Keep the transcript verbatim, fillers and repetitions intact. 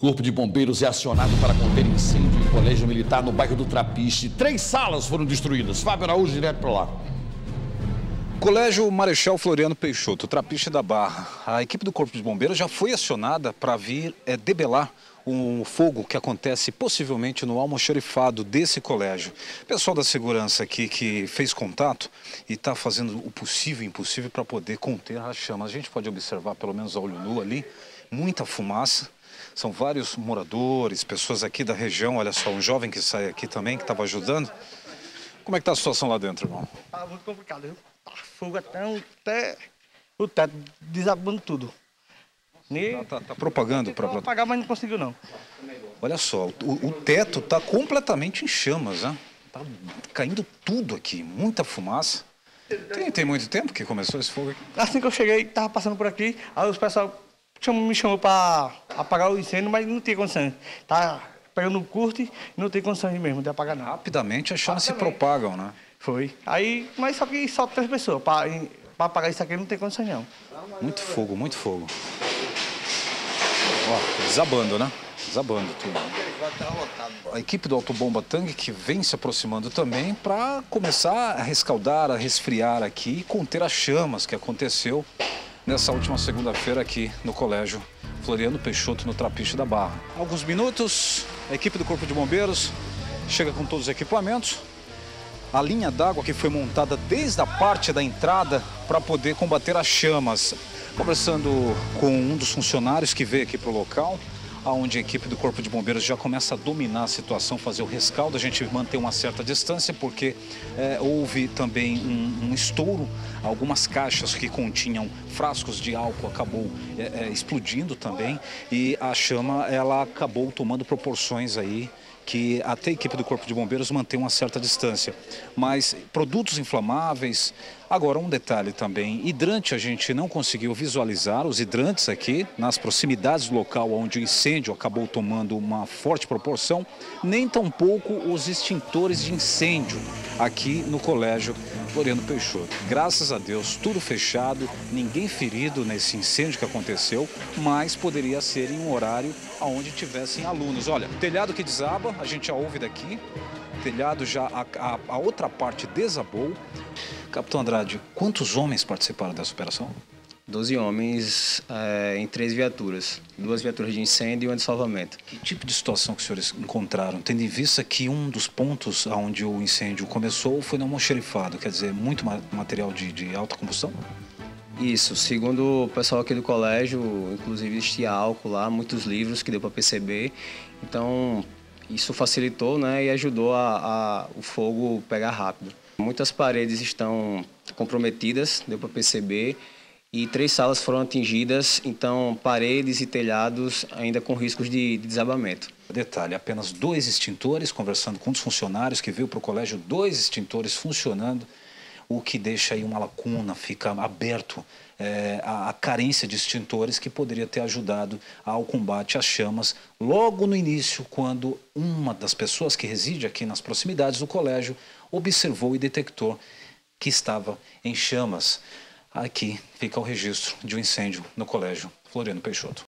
Corpo de Bombeiros é acionado para conter incêndio em colégio militar no bairro do Trapiche. Três salas foram destruídas. Fábio Araújo, direto para lá. Colégio Marechal Floriano Peixoto, Trapiche da Barra. A equipe do Corpo de Bombeiros já foi acionada para vir é, debelar um fogo que acontece possivelmente no almoxarifado desse colégio. Pessoal da segurança aqui que fez contato e está fazendo o possível e impossível para poder conter as chamas. A gente pode observar, pelo menos a olho nu ali, muita fumaça. São vários moradores, pessoas aqui da região. Olha só, um jovem que sai aqui também, que estava ajudando. Como é que está a situação lá dentro, irmão? Tá muito complicado, viu? Tá fogo até, até o teto, desabando tudo. Está tá, tá propagando para... apagar, mas não conseguiu não. Olha só, o, o teto está completamente em chamas, né? Tá caindo tudo aqui, muita fumaça. Tem, tem muito tempo que começou esse fogo aqui? Assim que eu cheguei, tava passando por aqui, aí os pessoal chamou, me chamou para apagar o incêndio, mas não tinha condição. Tá pegando o curto e não tem condição mesmo de apagar não. Rapidamente as chamas se propagam, né? Foi. Aí, mas só que só três pessoas, para apagar isso aqui não tem condição não. Muito fogo, muito fogo. Ó, desabando, né? Desabando tudo. A equipe do Autobomba Tangue que vem se aproximando também para começar a rescaldar, a resfriar aqui e conter as chamas que aconteceu nessa última segunda-feira aqui no Colégio Floriano Peixoto, no Trapiche da Barra. Alguns minutos, a equipe do Corpo de Bombeiros chega com todos os equipamentos. A linha d'água que foi montada desde a parte da entrada para poder combater as chamas. Conversando com um dos funcionários que veio aqui para o local, onde a equipe do Corpo de Bombeiros já começa a dominar a situação, fazer o rescaldo. A gente mantém uma certa distância porque é, houve também um, um estouro. Algumas caixas que continham frascos de álcool acabou é, é, explodindo também e a chama ela acabou tomando proporções aí que até a equipe do Corpo de Bombeiros mantém uma certa distância. Mas produtos inflamáveis, agora um detalhe também, hidrante a gente não conseguiu visualizar, os hidrantes aqui nas proximidades do local onde o incêndio acabou tomando uma forte proporção, nem tampouco os extintores de incêndio aqui no Colégio Floriano Peixoto. Graças a Deus, tudo fechado, ninguém ferido nesse incêndio que aconteceu, mas poderia ser em um horário onde tivessem alunos. Olha, telhado que desaba, a gente já ouve daqui, telhado já, a, a, a outra parte desabou. Capitão Andrade, quantos homens participaram dessa operação? doze homens é, em três viaturas, duas viaturas de incêndio e uma de salvamento. Que tipo de situação que os senhores encontraram, tendo em vista que um dos pontos onde o incêndio começou foi no almoxarifado, quer dizer, muito material de, de alta combustão? Isso, segundo o pessoal aqui do colégio, inclusive existia álcool lá, muitos livros que deu para perceber, então isso facilitou, né, e ajudou a, a, o fogo pegar rápido. Muitas paredes estão comprometidas, deu para perceber, e três salas foram atingidas, então paredes e telhados ainda com riscos de, de desabamento. Detalhe, apenas dois extintores, conversando com os funcionários que veio para o colégio, dois extintores funcionando, o que deixa aí uma lacuna, fica aberto é, a, a carência de extintores que poderia ter ajudado ao combate às chamas logo no início, quando uma das pessoas que reside aqui nas proximidades do colégio observou e detectou que estava em chamas. Aqui fica o registro de um incêndio no Colégio Floriano Peixoto.